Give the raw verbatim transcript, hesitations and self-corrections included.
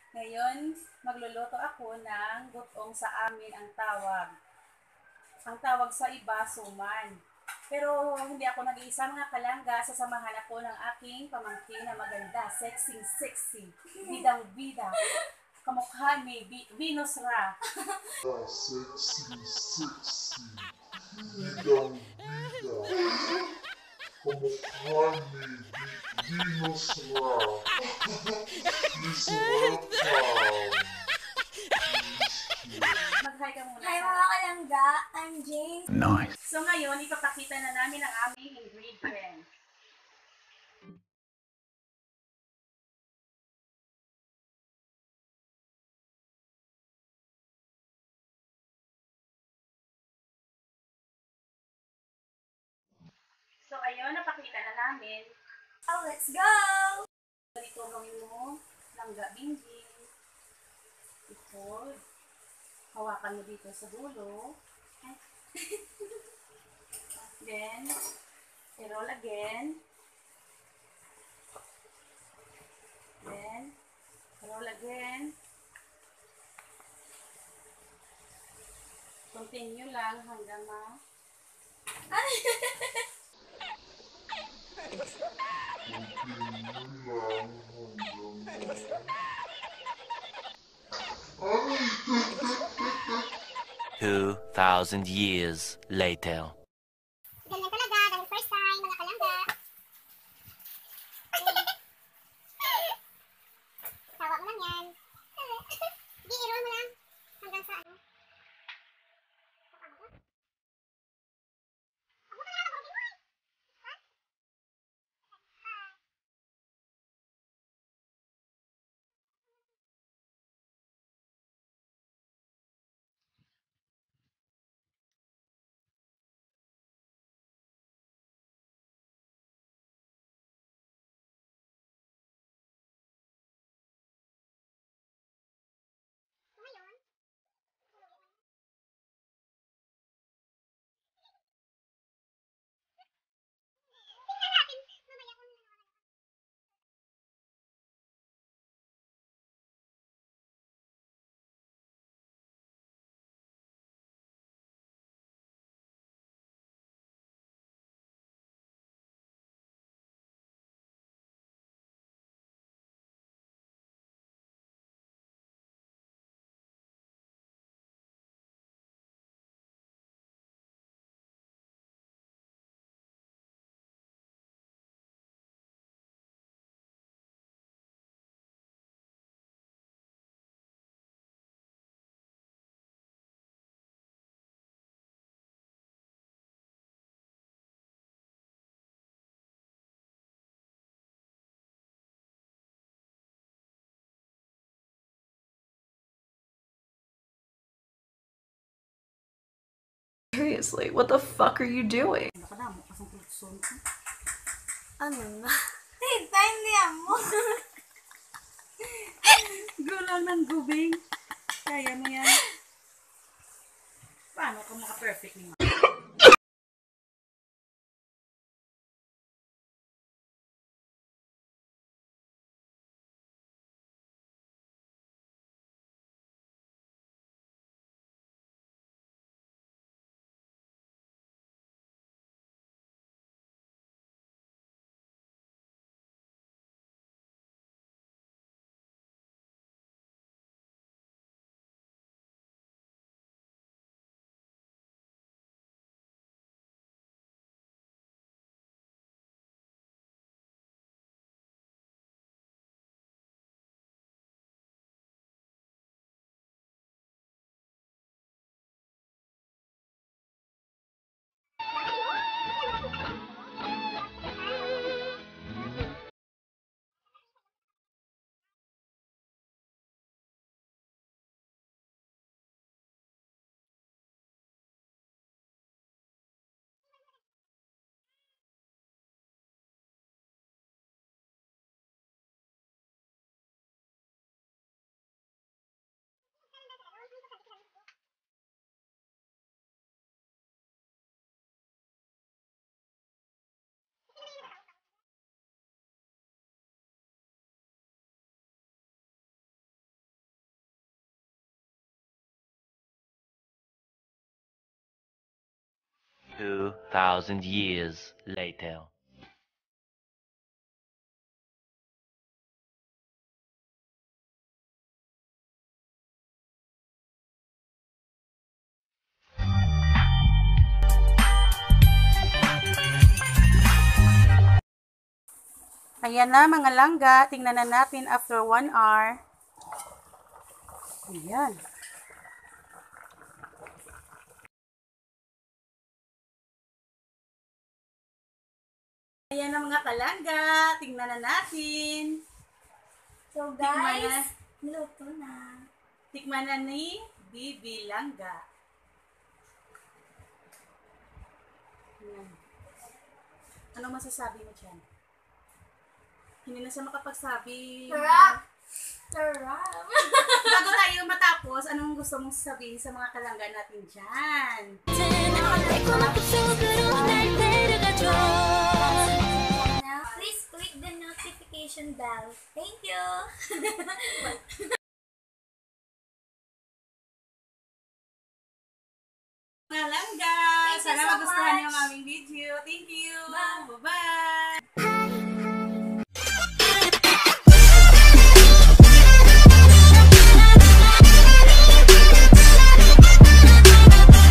Ngayon, magluluto ako ng gutong sa amin ang tawag. Ang tawag sa iba, suman. Pero hindi ako nag-iisa mga kalangga, sasamahan ako ng aking pamangkin na maganda, sexy, sexy, bidang bida, kamukha ni B- Venus Ra. Sexy, sexy, bidang bida, kamukha ni Venus Ra, Miss Welcome. Mag-hi ka muna. Hi mga kalangga, I'm Jane. Nice. So ngayon, ipapakita na namin ang aming ingredients. So ayun, napakita na namin. Oh, let's go! Ito gawin mo, langga bingging. Ito, hawakan mo dito sa dulo. Then, i-roll again. Then, roll again. Continue lang hanggang ma... Two thousand years later. Ganyan talaga, dahil first time, mga kalangga. Tawa mo lang yan. Di, i-roll mo lang. Hanggang sa ano. Seriously, what the fuck are you doing? Ano na? Tita, hindi mo. Gulang ng gubing. Kaya mo yan. Paano ka maka-perfect ni Two thousand years later. Ayan na mga langga, tingnan na natin after one hour. Ayan. Ayan na mga kalangga, tingnan na natin. So Tikman na. guys, niluto na. Tikman na ni Bibi Langga. Ayan. Anong masasabi mo dyan? Hindi na siya makapagsabi. Sarap! Sarap! Bago tayo matapos, anong gusto mong sabihin sa mga kalangga natin dyan? Please click the notification bell. Thank you! Mga langga! Thank you Sana so magustuhan niyo much. ang aming video. Thank you! Bye. Bye-bye!